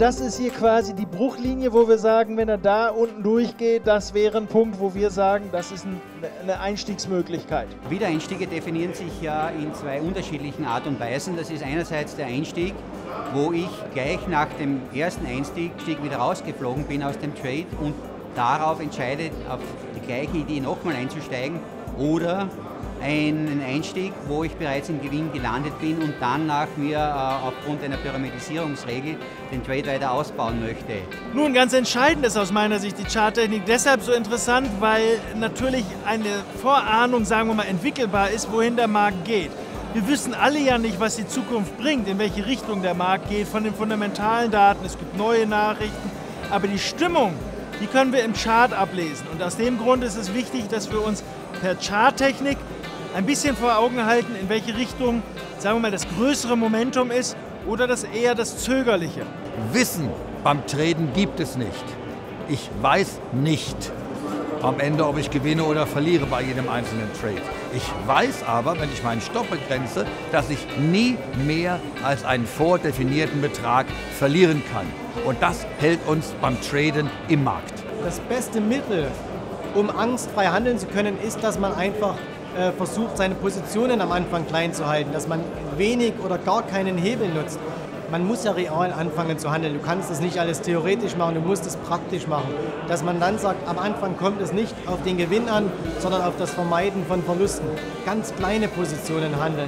das ist hier quasi die Bruchlinie, wo wir sagen, wenn er da unten durchgeht, das wäre ein Punkt, wo wir sagen, das ist eine Einstiegsmöglichkeit. Wiedereinstiege definieren sich ja in zwei unterschiedlichen Art und Weisen. Das ist einerseits der Einstieg, wo ich gleich nach dem ersten Einstieg wieder rausgeflogen bin aus dem Trade und darauf entscheide, auf die gleiche Idee nochmal einzusteigen, oder einen Einstieg, wo ich bereits im Gewinn gelandet bin und dann nach mir aufgrund einer Pyramidisierungsregel den Trade weiter ausbauen möchte. Nun, ganz entscheidend ist aus meiner Sicht die Charttechnik deshalb so interessant, weil natürlich eine Vorahnung, sagen wir mal, entwickelbar ist, wohin der Markt geht. Wir wissen alle ja nicht, was die Zukunft bringt, in welche Richtung der Markt geht, von den fundamentalen Daten. Es gibt neue Nachrichten, aber die Stimmung, die können wir im Chart ablesen. Und aus dem Grund ist es wichtig, dass wir uns per Charttechnik ein bisschen vor Augen halten, in welche Richtung, sagen wir mal, das größere Momentum ist oder eher das zögerliche. Wissen beim Traden gibt es nicht. Ich weiß nicht am Ende, ob ich gewinne oder verliere bei jedem einzelnen Trade. Ich weiß aber, wenn ich meinen Stopp begrenze, dass ich nie mehr als einen vordefinierten Betrag verlieren kann. Und das hält uns beim Traden im Markt. Das beste Mittel, um angstfrei handeln zu können, ist, dass man einfach versucht, seine Positionen am Anfang klein zu halten, dass man wenig oder gar keinen Hebel nutzt. Man muss ja real anfangen zu handeln. Du kannst das nicht alles theoretisch machen, du musst es praktisch machen. Dass man dann sagt, am Anfang kommt es nicht auf den Gewinn an, sondern auf das Vermeiden von Verlusten. Ganz kleine Positionen handeln.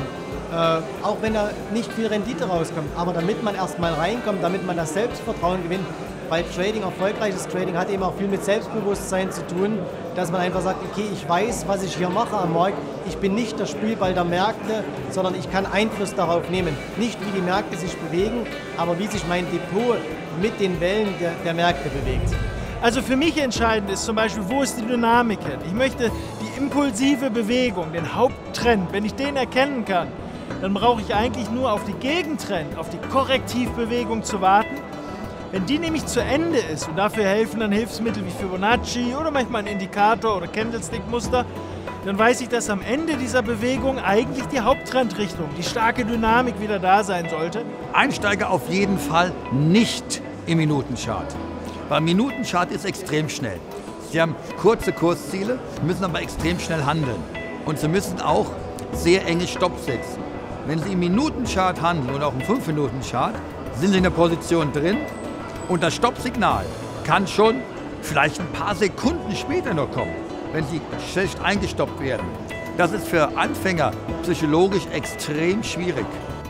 Auch wenn da nicht viel Rendite rauskommt. Aber damit man erstmal reinkommt, damit man das Selbstvertrauen gewinnt, weil Trading, erfolgreiches Trading hat eben auch viel mit Selbstbewusstsein zu tun, dass man einfach sagt, okay, ich weiß, was ich hier mache am Markt, ich bin nicht der Spielball der Märkte, sondern ich kann Einfluss darauf nehmen. Nicht wie die Märkte sich bewegen, aber wie sich mein Depot mit den Wellen der Märkte bewegt. Also für mich entscheidend ist zum Beispiel, wo ist die Dynamik hin? Ich möchte die impulsive Bewegung, den Haupttrend, wenn ich den erkennen kann, dann brauche ich eigentlich nur auf die Gegentrend, auf die Korrektivbewegung zu warten. Wenn die nämlich zu Ende ist, und dafür helfen dann Hilfsmittel wie Fibonacci oder manchmal ein Indikator oder Candlestick-Muster, dann weiß ich, dass am Ende dieser Bewegung eigentlich die Haupttrendrichtung, die starke Dynamik wieder da sein sollte. Einsteige auf jeden Fall nicht im Minutenchart. Weil Minutenchart ist extrem schnell. Sie haben kurze Kursziele, müssen aber extrem schnell handeln. Und Sie müssen auch sehr enge Stopps setzen. Wenn Sie im Minutenchart handeln oder auch im 5-Minuten-Chart, sind Sie in der Position drin. Und das Stoppsignal kann schon vielleicht ein paar Sekunden später noch kommen, wenn Sie schlecht eingestoppt werden. Das ist für Anfänger psychologisch extrem schwierig.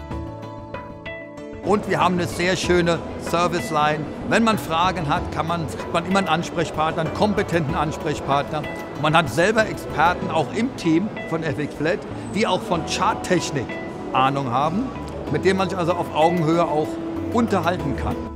Und wir haben eine sehr schöne Serviceline. Wenn man Fragen hat, hat man immer einen Ansprechpartner, einen kompetenten Ansprechpartner. Man hat selber Experten, auch im Team von FXFlat, die auch von Charttechnik Ahnung haben, mit denen man sich also auf Augenhöhe auch unterhalten kann.